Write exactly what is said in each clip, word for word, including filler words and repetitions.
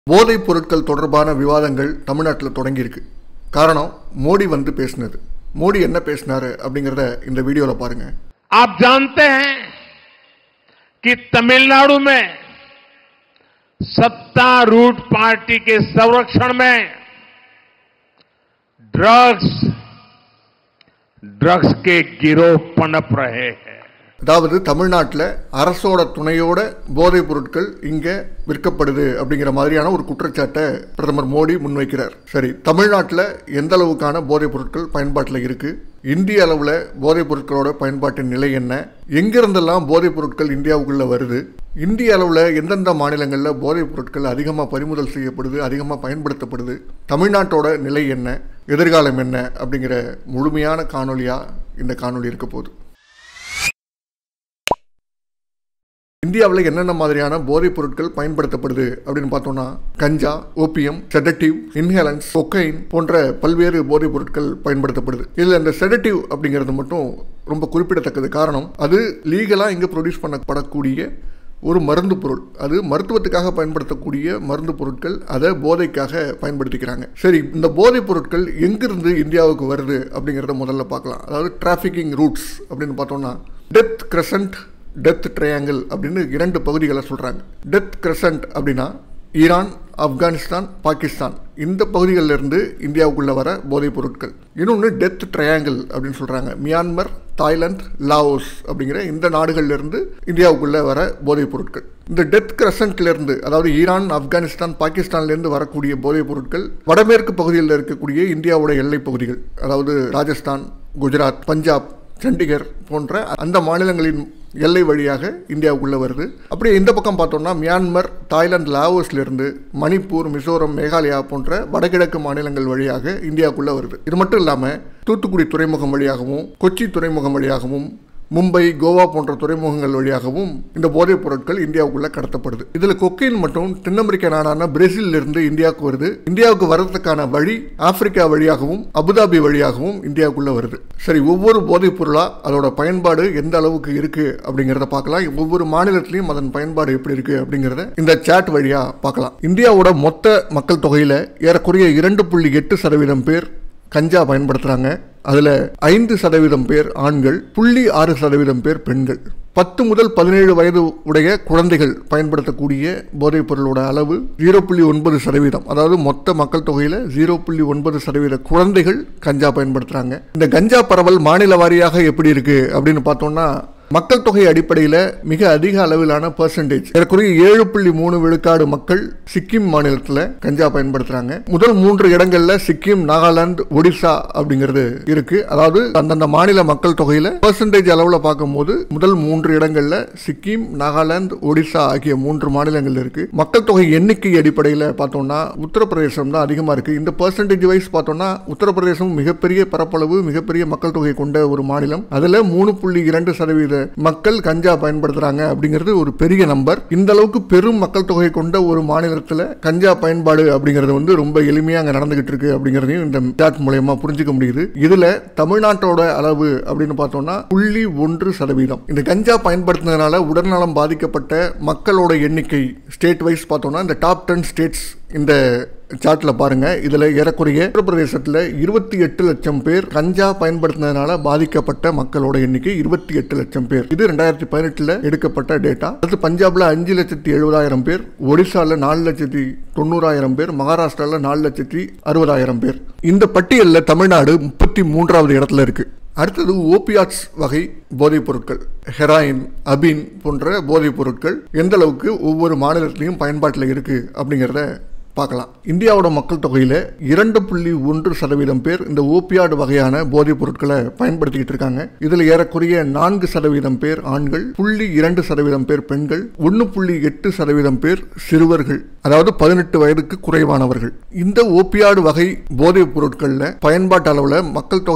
போதைப் பொருட்கள் தொடர்பான விவாதங்கள் தமிழ்நாட்டில் தொடங்கி இருக்கு. காரணம் மோடி வந்து பேசினது. மோடி என்ன பேசினாரு அப்படிங்கறத இந்த வீடியோல பாருங்க. आप जानते हैं कि तमिलनाडु में सत्तारूढ़ पार्टी के संरक्षण में ड्रग्स ड्रग्स के गिरोह पनप रहे हैं. அதாவது தமிழ்நாட்டில் அரசோட துணையோட போதைப் பொருட்கள் இங்க விற்கப்படுது அப்படிங்கிற மாதிரியான ஒரு குற்றச்சாட்டை பிரதமர் மோடி முன்வைக்கிறார். சரி, தமிழ்நாட்டில் எந்த அளவுக்கான போதைப் பொருட்கள் பயன்பாட்டில் இருக்கு, இந்திய அளவில் போதைப் பொருட்களோட பயன்பாட்டின் நிலை என்ன, எங்கிருந்தெல்லாம் போதைப் பொருட்கள் இந்தியாவுக்குள்ள வருது, இந்திய அளவில் எந்தெந்த மாநிலங்களில் போதைப் பொருட்கள் அதிகமாக பறிமுதல் செய்யப்படுது, அதிகமாக பயன்படுத்தப்படுது, தமிழ்நாட்டோட நிலை என்ன, எதிர்காலம் என்ன அப்படிங்கிற முழுமையான காணொலியாக இந்த காணொலி இருக்க போகுது. இந்தியாவில் என்னென்ன மாதிரியான போதைப் பொருட்கள் பயன்படுத்தப்படுது அப்படின்னு பார்த்தோம்னா கஞ்சா, ஓபியம், செடட்டிவ், இன்ஹேலன்ஸ், கொக்கைன் போன்ற பல்வேறு போதைப் பொருட்கள் பயன்படுத்தப்படுது. இதில் இந்த செடட்டிவ் அப்படிங்கிறது மட்டும் ரொம்ப குறிப்பிடத்தக்கது. காரணம், அது லீகலாக இங்கே ப்ரொடியூஸ் பண்ணப்படக்கூடிய ஒரு மருந்து பொருள். அது மருத்துவத்துக்காக பயன்படுத்தக்கூடிய மருந்து பொருட்கள், அதை போதைக்காக பயன்படுத்திக்கிறாங்க. சரி, இந்த போதைப் பொருட்கள் எங்கிருந்து இந்தியாவுக்கு வருது அப்படிங்கிறத முதல்ல பார்க்கலாம். அதாவது டிராஃபிக்கிங் ரூட்ஸ் அப்படின்னு பார்த்தோம்னா டெத் கிரசன்ட், டெத் ட்ரையாங்கிள் அப்படின்னு இரண்டு பகுதிகளை சொல்கிறாங்க. டெத் கிரசன்ட் அப்படின்னா ஈரான், ஆப்கானிஸ்தான், பாகிஸ்தான் இந்த பகுதிகளிலிருந்து இந்தியாவுக்குள்ளே வர போதைப் பொருட்கள். இன்னொன்று டெத் ட்ரையாங்கிள் அப்படின்னு சொல்கிறாங்க. மியான்மர், தாய்லாந்து, லாவோஸ் அப்படிங்கிற இந்த நாடுகளிலிருந்து இந்தியாவுக்குள்ளே வர போதைப் பொருட்கள். இந்த டெத் கிரசன்ட்லேருந்து, அதாவது ஈரான், ஆப்கானிஸ்தான், பாகிஸ்தான்லேருந்து வரக்கூடிய போதைப் பொருட்கள் வடமேற்கு பகுதியில் இருக்கக்கூடிய இந்தியாவோட எல்லை பகுதிகள், அதாவது ராஜஸ்தான், குஜராத், பஞ்சாப், சண்டிகர் போன்ற அந்த மாநிலங்களின் எல்லை வழியாக இந்தியாவுக்குள்ளே வருது. அப்படியே இந்த பக்கம் பார்த்தோம்னா மியான்மர், தாய்லாந்து, லாவோஸ்லேருந்து மணிப்பூர், மிசோரம், மேகாலயா போன்ற வடகிழக்கு மாநிலங்கள் வழியாக இந்தியாவுக்குள்ளே வருது. இது மட்டும் இல்லாமல் தூத்துக்குடி துறைமுகம் வழியாகவும், கொச்சி துறைமுகம் வழியாகவும், மும்பை, கோவா போன்ற துறைமுகங்கள் வழியாகவும் இந்த போதைப் பொருட்கள் இந்தியாவுக்குள்ள கடத்தப்படுது. இதில் கொக்கைன் மட்டும் தென் அமெரிக்க நாடான பிரேசிலில் இருந்து இந்தியாவுக்கு வருது. இந்தியாவுக்கு வர்றதுக்கான வழி ஆப்பிரிக்கா வழியாகவும் அபுதாபி வழியாகவும் இந்தியாவுக்குள்ள வருது. சரி, ஒவ்வொரு போதைப் பொருளா அதோட பயன்பாடு எந்த அளவுக்கு இருக்கு அப்படிங்கிறத பார்க்கலாம். ஒவ்வொரு மாநிலத்திலையும் அதன் பயன்பாடு எப்படி இருக்கு அப்படிங்கிறத இந்த சாட் வழியா பார்க்கலாம். இந்தியாவோட மொத்த மக்கள் தொகையில ஏறக்குறைய இரண்டு புள்ளி எட்டு சதவீதம் பேர் கஞ்சா பயன்படுத்துறாங்க. அதுல ஐந்து சதவீதம் பேர் ஆண்கள், புள்ளி ஆறு சதவீதம் பேர் பெண்கள். பத்து முதல் பதினேழு வயது உடைய குழந்தைகள் பயன்படுத்தக்கூடிய போதைப் பொருளோட அளவு ஜீரோ புள்ளி ஒன்பது சதவீதம். அதாவது மொத்த மக்கள் தொகையில ஜீரோ புள்ளி ஒன்பது சதவீத குழந்தைகள் கஞ்சா பயன்படுத்துறாங்க. இந்த கஞ்சா பரவல் மாநில வாரியாக எப்படி இருக்கு அப்படின்னு பார்த்தோம்னா மக்கள் தொகை அடிப்படையில் மிக அதிக அளவிலான பெர்சன்டேஜ், ஏறக்குறைய ஏழு புள்ளி மூணு விழுக்காடு மக்கள் சிக்கிம் மாநிலத்தில் கஞ்சா பயன்படுத்துறாங்க. முதல் மூன்று இடங்கள்ல சிக்கிம், நாகாலாந்து, ஒடிசா அப்படிங்கிறது இருக்கு. அதாவது அந்தந்த மாநில மக்கள் தொகையில பெர்சன்டேஜ் அளவில் பார்க்கும்போது முதல் மூன்று இடங்கள்ல சிக்கிம், நாகாலாந்து, ஒடிசா ஆகிய மூன்று மாநிலங்கள் இருக்கு. மக்கள் தொகை எண்ணிக்கை அடிப்படையில் பார்த்தோம்னா உத்தரப்பிரதேசம் தான் அதிகமா இருக்கு. இந்த பெர்சன்டேஜ் வைஸ் பார்த்தோம்னா உத்தரப்பிரதேசம் மிகப்பெரிய பரப்பளவு, மிகப்பெரிய மக்கள் தொகை கொண்ட ஒரு மாநிலம். அதுல மூணு புள்ளி இரண்டு சதவீத மக்கள் கஞ்சா பயன்படுத்துறாங்க அப்படிங்கிறது ஒரு பெரிய நம்பர். இந்த அளவுக்கு பெரும் மக்கள் தொகை கொண்ட ஒரு மாநிலத்தில் கஞ்சா பயன்பாடு அப்படிங்கிறது வந்து ரொம்ப எளிமையாக அங்கே நடந்துகிட்டு இருக்கு அப்படிங்கிறதையும் இந்த சாட் மூலமா புரிஞ்சுக்க முடியுது. இதுல தமிழ்நாட்டோட அளவு அப்படின்னு பார்த்தோம்னா புள்ளி ஒன்று சதவீதம். இந்த கஞ்சா பயன்படுத்தினதுனால உடல்நலம் பாதிக்கப்பட்ட மக்களோட எண்ணிக்கை ஸ்டேட் வைஸ் பார்த்தோம்னா இந்த டாப் டென் ஸ்டேட்ஸ் இந்த சாட்ல பாருங்க. இதுல ஏறக்குறைய உத்தரப்பிரதேசத்தில் இருபத்தி எட்டு லட்சம் பேர் கஞ்சா பயன்படுத்தினதுனால பாதிக்கப்பட்ட மக்களோட எண்ணிக்கை இருபத்தி எட்டு லட்சம் பேர். இது ரெண்டாயிரத்தி பதினெட்டுல எடுக்கப்பட்ட டேட்டா. அடுத்து பஞ்சாப்ல அஞ்சு லட்சத்தி எழுபதாயிரம் பேர், ஒடிசால நாலு லட்சத்தி தொண்ணூறாயிரம் பேர், மகாராஷ்டிரால நாலு லட்சத்தி அறுபதாயிரம் பேர். இந்த பட்டியலில் தமிழ்நாடு முப்பத்தி மூன்றாவது இடத்துல இருக்கு. அடுத்தது ஓபியாட்ஸ் வகை போதைப் பொருட்கள், ஹெராயின், அபின் போன்ற போதைப் பொருட்கள் எந்த அளவுக்கு ஒவ்வொரு மாநிலத்திலையும் பயன்பாட்டில் இருக்கு அப்படிங்கிறத பார்க்கலாம். இந்தியாவோட மக்கள் தொகையில இரண்டு புள்ளி ஒன்று சதவீதம் பேர் இந்த ஓபியாடு வகையான போதைப் பொருட்களை பயன்படுத்திக்கிட்டு இருக்காங்க. இதுல ஏறக்குறைய நான்கு சதவீதம் பேர் ஆண்கள், புள்ளி இரண்டு சதவீதம் பேர் பெண்கள், ஒன்னு புள்ளி எட்டு சதவீதம் பேர் சிறுவர்கள், அதாவது பதினெட்டு வயதுக்கு குறைவானவர்கள். இந்த ஓபியாடு வகை போதைப் பொருட்கள்ல பயன்பாட்டு அளவுல மக்கள் தொகையின்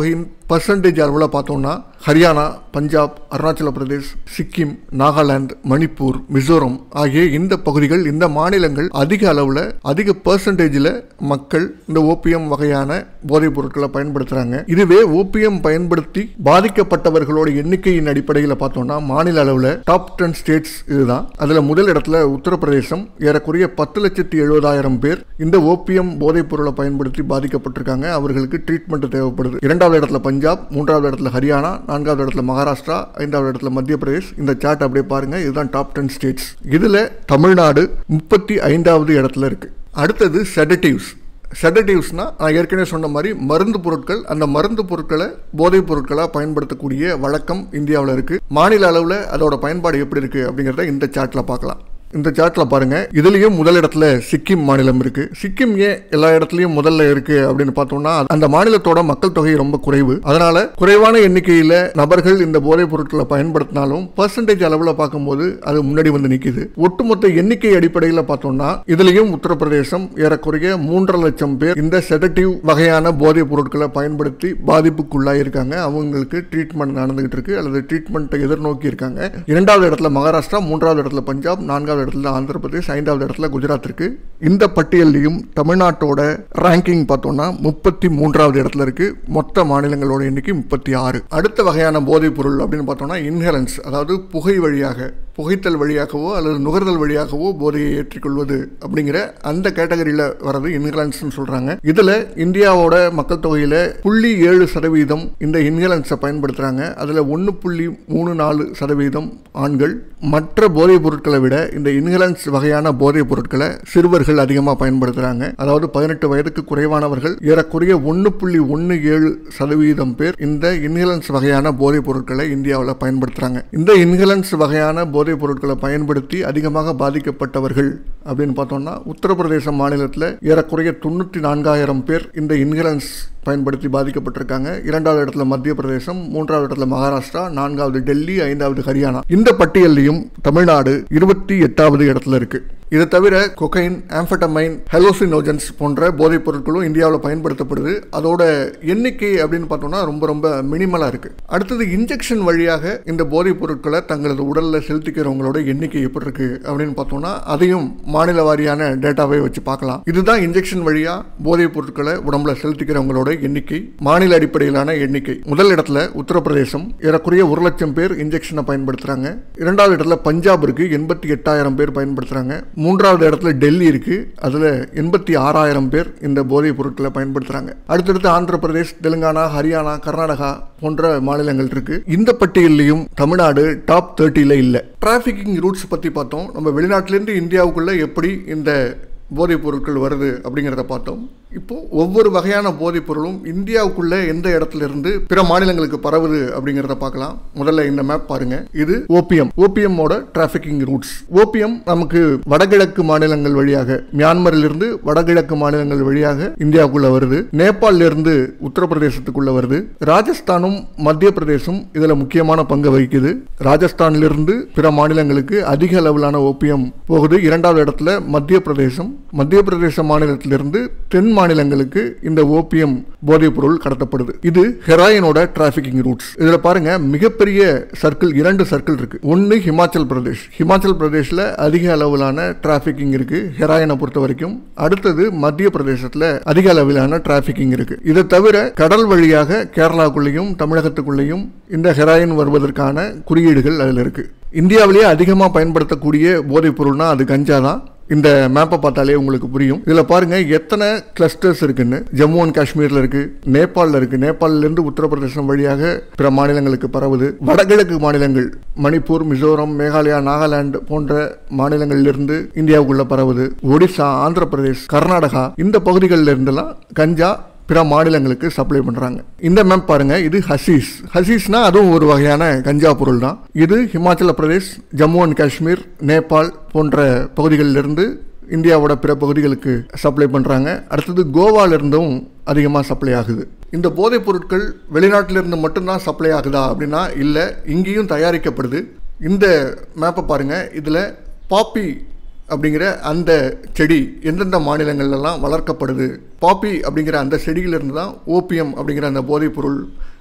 பர்சன்டேஜ் அளவில் பார்த்தோம்னா ஹரியானா, பஞ்சாப், அருணாச்சல பிரதேஷ், சிக்கிம், நாகாலாந்து, மணிப்பூர், மிசோரம் ஆகிய இந்த பகுதிகள், இந்த மாநிலங்கள் அதிக அளவில் அதிக பர்சன்டேஜில் மக்கள் இந்த ஓபிஎம் வகையான போதைப் பொருட்களை பயன்படுத்துகிறாங்க. இதுவே ஓபிஎம் பயன்படுத்தி பாதிக்கப்பட்டவர்களோட எண்ணிக்கையின் அடிப்படையில் பார்த்தோம்னா மாநில அளவில் டாப் டென் ஸ்டேட்ஸ் இதுதான். அதில் முதல் இடத்துல உத்தரப்பிரதேசம், ஏறக்குறைய பத்து லட்சத்தி எழுபதாயிரம் பேர் இந்த ஓபிஎம் போதைப் பொருளை பயன்படுத்தி பாதிக்கப்பட்டிருக்காங்க. அவர்களுக்கு ட்ரீட்மெண்ட் தேவைப்படுது. இரண்டாவது இடத்துல பஞ்சாப், மூன்றாவது இடத்துல ஹரியானா, நான்காவது இடத்துல மகாராஷ்டிரா, ஐந்தாவது இடத்துல மத்திய பிரதேஷ். இந்த சார்ட் அப்படியே பாருங்க, இதுதான் டாப் டென் ஸ்டேட்ஸ். இதுல தமிழ்நாடு முப்பத்தி ஐந்தாவது இடத்துல இருக்கு. அடுத்தது செடட்டிவ்ஸ். செடட்டிவ்ஸ்னா நான் ஏற்கனவே சொன்ன மாதிரி மருந்து பொருட்கள். அந்த மருந்து பொருட்களை போதைப் பொருட்களாக பயன்படுத்தக்கூடிய வழக்கம் இந்தியாவில் இருக்கு. மாநில அளவில் அதோட பயன்பாடு எப்படி இருக்கு அப்படிங்கிறத இந்த சார்ட்ல பார்க்கலாம். இந்த சார்ட்ல பாருங்க, இதுலயும் முதல் இடத்துல சிக்கிம் மாநிலம் இருக்கு. சிக்கிம் ஏன் எல்லா இடத்துலயும் முதல்ல இருக்கு அப்படின்னு பார்த்தோம்னா அந்த மாநிலத்தோட மக்கள் தொகை ரொம்ப குறைவு. அதனால குறைவான எண்ணிக்கையில நபர்கள் இந்த போதைப் பொருட்களை பயன்படுத்தினாலும் பர்சன்டேஜ் அளவில் பார்க்கும்போது அது முன்னாடி வந்து நிக்குது. ஒட்டுமொத்த எண்ணிக்கை அடிப்படையில் பார்த்தோம்னா இதுலயும் உத்தரப்பிரதேசம் ஏறக்குறைய மூன்றரை லட்சம் பேர் இந்த செடட்டிவ் வகையான போதைப் பொருட்களை பயன்படுத்தி பாதிப்புக்குள்ளாய் இருக்காங்க. அவங்களுக்கு ட்ரீட்மெண்ட் நடந்துகிட்டு இருக்கு அல்லது ட்ரீட்மெண்ட் எதிர்நோக்கி இருக்காங்க. இரண்டாவது இடத்துல மகாராஷ்டிரா, மூன்றாவது இடத்துல பஞ்சாப், நான்காவது இடத்துல ஆந்திர பிரதேஷ், ஐந்தாவது இடத்துல குஜராத் இருக்கு. இந்த பட்டியலையும் தமிழ்நாட்டோட ரேங்கிங் பார்த்தோம்னா முப்பத்தி மூன்றாவது இடத்துல இருக்கு. மொத்த மாநிலங்களோட எண்ணிக்கை முப்பத்தி ஆறு. அடுத்த வகையான போதைப் பொருள் அப்படின்னு பார்த்தோம்னா இன்ஹேலன்ஸ், அதாவது புகை வழியாக, புகைத்தல் வழியாகவோ அல்லது நுகர்தல் வழியாகவோ போதையை ஏற்றிக்கொள்வது அப்படிங்கிற அந்த கேட்டகரியில் வரது இன்ஹேலன்ஸ் சொல்றாங்க. இதுல இந்தியாவோட மக்கள் தொகையில புள்ளி ஏழு சதவீதம் இந்த இன்ஹேலன்ஸை பயன்படுத்துறாங்க. அதுல ஒன்னு புள்ளி மூணு நாலு சதவீதம் ஆண்கள். மற்ற போதைப் பொருட்களை விட இந்த இன்ஹேலன்ஸ் வகையான போதைப் பொருட்களை சிறுவர்கள் அதிகமாக பயன்படுத்துறாங்க. அதாவது பதினெட்டு வயதுக்கு குறைவானவர்கள் ஏறக்குறைய ஒன்னு புள்ளி ஒன்னு ஏழு சதவீதம் பேர் இந்த இன்ஹேலன்ஸ் வகையான போதைப் பொருட்களை இந்தியாவில் பயன்படுத்துறாங்க. இந்த இன்ஹேலன்ஸ் வகையான போதைப் பொருட்களை பயன்படுத்தி அதிகமாக பாதிக்கப்பட்டவர்கள் அப்படின்னு பார்த்தோம்னா உத்தரப்பிரதேச மாநிலத்தில் ஏறக்குறைய தொண்ணூற்றி நான்காயிரம் பேர் இந்த இன்ஹேலன்ஸ் பயன்படுத்தி பாதிக்கப்பட்டிருக்காங்க. இரண்டாவது இடத்துல மத்திய பிரதேசம், மூன்றாவது இடத்துல மகாராஷ்டிரா, நான்காவது டெல்லி, ஐந்தாவது ஹரியானா. இந்த பட்டியலையும் தமிழ்நாடு இருபத்தி எட்டாவது இடத்துல இருக்கு. இதை தவிர கொகைன், ஆம்பெட்டமைன், ஹெலோசினோஜன்ஸ் போன்ற போதைப் பொருட்களும் இந்தியாவில் பயன்படுத்தப்படுது. அதோட எண்ணிக்கை அப்படின்னு பார்த்தோம்னா ரொம்ப ரொம்ப மினிமலா இருக்கு. அடுத்தது இன்ஜெக்ஷன் வழியாக இந்த போதைப் பொருட்களை தங்களது உடல்ல செலுத்திக்கிறவங்களோட எண்ணிக்கை எப்படி இருக்கு அப்படின்னு பார்த்தோம்னா அதையும் மாநில வாரியான டேட்டாவை வச்சு பார்க்கலாம். இதுதான் இன்ஜெக்ஷன் வழியா போதைப் பொருட்களை உடம்புல செலுத்திக்கிறவங்களோட எண்ணிக்கை, மாநில அடிப்படையிலான எண்ணிக்கை. முதல் இடத்துல உத்தரப்பிரதேசம், ஏறக்குறைய ஒரு லட்சம் பேர் இன்ஜெக்ஷனை பயன்படுத்துறாங்க. இரண்டாவது இடத்துல பஞ்சாப் இருக்கு, எண்பத்தி எட்டாயிரம் பேர் பயன்படுத்துறாங்க. மூன்றாவது இடத்துல டெல்லி இருக்கு, அதுல எண்பத்தி ஆறாயிரம் பேர் இந்த போதைப் பொருட்களை பயன்படுத்துறாங்க. அடுத்தடுத்து ஆந்திர பிரதேஷ், தெலுங்கானா, ஹரியானா, கர்நாடகா போன்ற மாநிலங்கள் இருக்கு. இந்த பட்டியலையும் தமிழ்நாடு டாப் தேர்ட்டில இல்ல. டிராபிக்கிங் ரூட்ஸ் பத்தி பார்த்தோம். நம்ம வெளிநாட்டிலிருந்து இந்தியாவுக்குள்ள எப்படி இந்த போதைப் பொருட்கள் வருது அப்படிங்கிறத பார்த்தோம். இப்போ ஒவ்வொரு வகையான போதைப் பொருளும் இந்தியாவுக்குள்ள எந்த இடத்துல இருந்து பிற மாநிலங்களுக்கு பரவுது அப்படிங்கிறத பார்க்கலாம். முதல்ல இந்த மேப் பாருங்க. இது ஓபிஎம், ஓபிஎம்மோட டிராபிக்கிங் ரூட்ஸ். ஓபிஎம் நமக்கு வடகிழக்கு மாநிலங்கள் வழியாக, மியான்மரில் இருந்து வடகிழக்கு மாநிலங்கள் வழியாக இந்தியாவுக்குள்ள வருது. நேபாளில இருந்து உத்தரப்பிரதேசத்துக்குள்ள வருது. ராஜஸ்தானும் மத்திய பிரதேசம் இதுல முக்கியமான பங்கு வகிக்குது. ராஜஸ்தானிலிருந்து பிற மாநிலங்களுக்கு அதிக அளவிலான ஓபிஎம் போகுது. இரண்டாவது இடத்துல மத்திய பிரதேசம். மத்திய பிரதேச மாநிலத்திலிருந்து தென் மாநிலங்களுக்கு இந்த ஓபிஎம் போதைப் பொருள் கடத்தப்படுது. இது ஹெராயினோட டிராபிக்கிங் ரூட்ஸ். இதுல பாருங்க, மிகப்பெரிய சர்க்கிள், இரண்டு சர்க்கிள் இருக்கு. ஒன்னு ஹிமாச்சல் பிரதேஷ். ஹிமாச்சல் பிரதேஷ்ல அதிக அளவிலான டிராபிக்கிங் இருக்கு ஹெராயினை பொறுத்த வரைக்கும். அடுத்தது மத்திய பிரதேசத்துல அதிக அளவிலான டிராபிக்கிங் இருக்கு. இதை தவிர கடல் வழியாக கேரளாக்குள்ளேயும் தமிழகத்துக்குள்ளேயும் இந்த ஹெராயின் வருவதற்கான குறியீடுகள் அதுல இருக்கு. இந்தியாவிலேயே அதிகமாக பயன்படுத்தக்கூடிய போதைப் பொருள்னா அது கஞ்சா தான். இந்த மேப்பை பார்த்தாலே உங்களுக்கு புரியும். இதுல பாருங்க எத்தனை கிளஸ்டர்ஸ் இருக்குன்னு. ஜம்மு அண்ட் காஷ்மீர்ல இருக்கு, நேபாளில் இருக்கு. நேபாளில இருந்து உத்தரப்பிரதேசம் வழியாக பிற மாநிலங்களுக்கு பரவுது. வடகிழக்கு மாநிலங்கள் மணிப்பூர், மிசோரம், மேகாலயா, நாகாலாந்து போன்ற மாநிலங்களிலிருந்து இந்தியாவுக்குள்ள பரவுது. ஒடிசா, ஆந்திர பிரதேஷ், கர்நாடகா இந்த பகுதிகளில் இருந்தெல்லாம் கஞ்சா பிற மாநிலங்களுக்கு சப்ளை பண்றாங்க. இந்த மேப் பாருங்க, இது ஹசீஸ். ஹசீஸ்னா அதுவும் ஒரு வகையான கஞ்சா பொருள் தான். இது ஹிமாச்சல பிரதேஷ், ஜம்மு அண்ட் காஷ்மீர், நேபாள் போன்ற பகுதிகளிலிருந்து இந்தியாவோட பிற பகுதிகளுக்கு சப்ளை பண்றாங்க. அடுத்தது கோவால இருந்தும் அதிகமாக சப்ளை ஆகுது. இந்த போதைப் பொருட்கள் வெளிநாட்டிலிருந்து மட்டும்தான் சப்ளை ஆகுதா அப்படின்னா இல்லை, இங்கேயும் தயாரிக்கப்படுது. இந்த மேப்பை பாருங்க, இதுல பாப்பி அப்படிங்கிற அந்த செடி எந்தெந்த மாநிலங்கள்லாம் வளர்க்கப்படுது, பாப்பி அப்படிங்கிற அந்த செடியிலிருந்து தான் ஓபிஎம் அப்படிங்கிற அந்த போதைப் பொருள்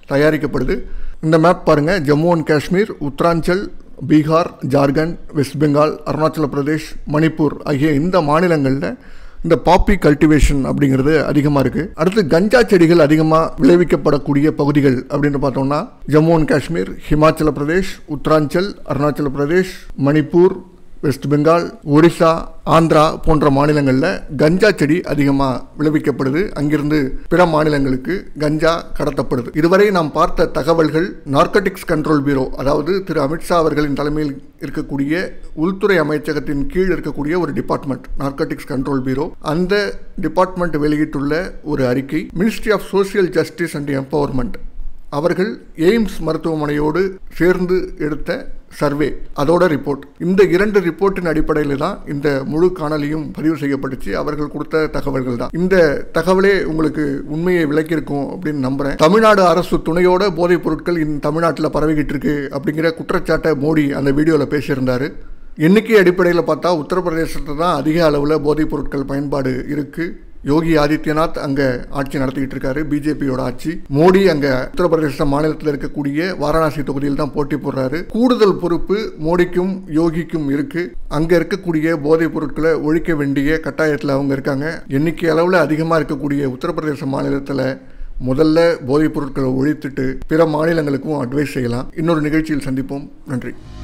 தயாரிக்கப்படுது. இந்த மேப் பாருங்கள், ஜம்மு அண்ட் காஷ்மீர், உத்தராஞ்சல், பீகார், ஜார்க்கண்ட், வெஸ்ட் பெங்கால், அருணாச்சல பிரதேஷ், மணிப்பூர் ஆகிய இந்த மாநிலங்களில் இந்த பாப்பி கல்டிவேஷன் அப்படிங்கிறது அதிகமாக இருக்குது. அடுத்து கஞ்சா செடிகள் அதிகமாக விளைவிக்கப்படக்கூடிய பகுதிகள் அப்படின்னு பார்த்தோம்னா ஜம்மு அண்ட் காஷ்மீர், ஹிமாச்சல பிரதேஷ், உத்தராஞ்சல், அருணாச்சல பிரதேஷ், மணிப்பூர், வெஸ்ட் பெங்கால், ஒடிசா, ஆந்திரா போன்ற மாநிலங்களில் கஞ்சா செடி அதிகமாக விளைவிக்கப்படுது. அங்கிருந்து பிற மாநிலங்களுக்கு கஞ்சா கடத்தப்படுது. இதுவரை நாம் பார்த்த தகவல்கள் நார்கோட்டிக்ஸ் கண்ட்ரோல் பியூரோ, அதாவது திரு அமித்ஷா அவர்களின் தலைமையில் இருக்கக்கூடிய உள்துறை அமைச்சகத்தின் கீழ் இருக்கக்கூடிய ஒரு டிபார்ட்மெண்ட், நார்கோட்டிக்ஸ் கண்ட்ரோல் பியூரோ, அந்த டிபார்ட்மெண்ட் வெளியிட்டுள்ள ஒரு அறிக்கை. Ministry of social justice and empowerment அவர்கள் எய்ம்ஸ் மருத்துவமனையோடு சேர்ந்து எடுத்த சர்வே, அதோட ரிப்போர்ட், இந்த இரண்டு ரிப்போர்ட்டின் அடிப்படையில் தான் இந்த முழு காணொலியும் பதிவு செய்யப்பட்டுச்சு. அவர்கள் கொடுத்த தகவல்கள் தான். இந்த தகவலே உங்களுக்கு உண்மையை விளக்கியிருக்கும் அப்படின்னு நம்புறேன். தமிழ்நாடு அரசு துணையோட போதைப் பொருட்கள் இந்த தமிழ்நாட்டில் பரவிக்கிட்டு இருக்கு அப்படிங்கிற குற்றச்சாட்டை மோடி அந்த வீடியோவில் பேசியிருந்தாரு. எண்ணிக்கை அடிப்படையில் பார்த்தா உத்தரப்பிரதேசத்தில் தான் அதிக அளவில் போதைப் பொருட்கள் பயன்பாடு இருக்கு. யோகி ஆதித்யநாத் அங்கே ஆட்சி நடத்திக்கிட்டு இருக்காரு, பிஜேபியோட ஆட்சி. மோடி அங்கே உத்தரப்பிரதேச மாநிலத்தில் இருக்கக்கூடிய வாரணாசி தொகுதியில் தான் போட்டி போடுறாரு. கூடுதல் பொறுப்பு மோடிக்கும் யோகிக்கும் இருக்கு. அங்கே இருக்கக்கூடிய போதைப் பொருட்களை ஒழிக்க வேண்டிய கட்டாயத்தில் அவங்க இருக்காங்க. எண்ணிக்கை அளவில் அதிகமாக இருக்கக்கூடிய உத்தரப்பிரதேச மாநிலத்தில் முதல்ல போதைப் பொருட்களை ஒழித்துட்டு பிற மாநிலங்களுக்கும் அட்வைஸ் செய்யலாம். இன்னொரு நிகழ்ச்சியில் சந்திப்போம். நன்றி.